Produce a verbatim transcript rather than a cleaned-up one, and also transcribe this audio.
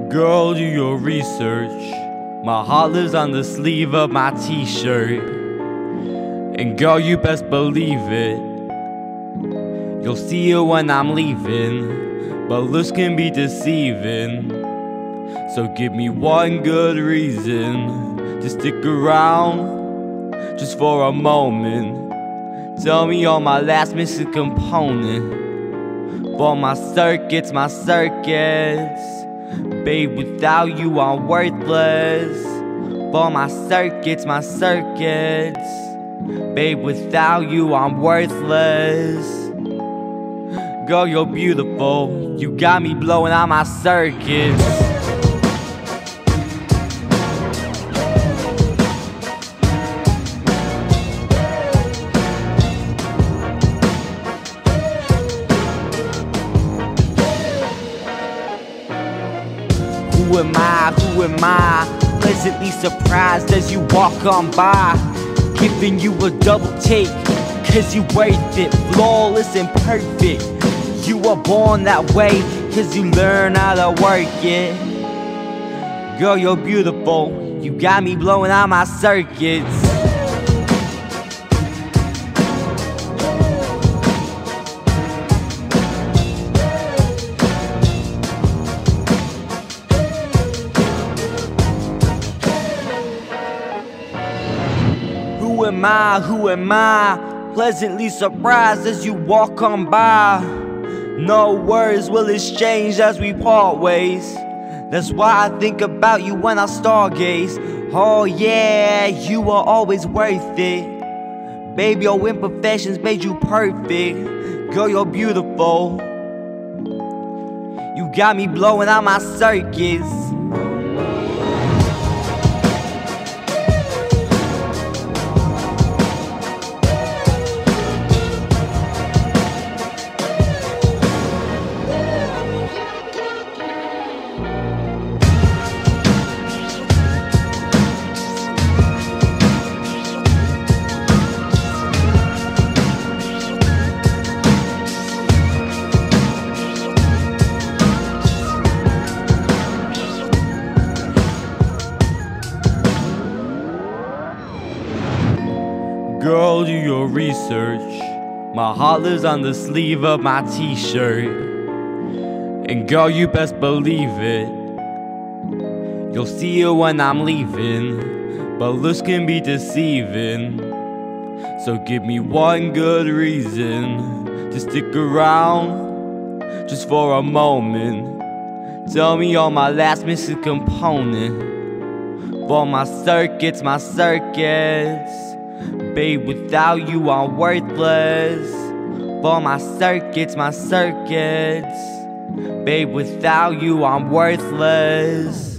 Girl, do your research. My heart lives on the sleeve of my t-shirt. And girl, you best believe it, you'll see it when I'm leaving. But looks can be deceiving, so give me one good reason to stick around, just for a moment. Tell me all my last missing component for my circuits, my circuits. Babe, without you I'm worthless. For my circuits, my circuits. Babe, without you I'm worthless. Girl, you're beautiful, you got me blowing out my circuits. Who am I, who am I? Pleasantly surprised as you walk on by, giving you a double take, cause you worth it. Flawless and perfect, you were born that way, cause you learn how to work it. Girl, you're beautiful, you got me blowing out my circuits. Who am I, who am I? Pleasantly surprised as you walk on by. No words will exchange as we part ways. That's why I think about you when I stargaze. Oh yeah, you are always worth it. Baby, your imperfections made you perfect. Girl, you're beautiful, you got me blowing out my circuits. Girl, do your research. My heart lives on the sleeve of my t-shirt. And girl, you best believe it, you'll see it when I'm leaving. But looks can be deceiving, so give me one good reason to stick around, just for a moment. Tell me all my last missing component for my circuits, my circuits. Babe, without you I'm worthless. For my circuits, my circuits. Babe, without you I'm worthless.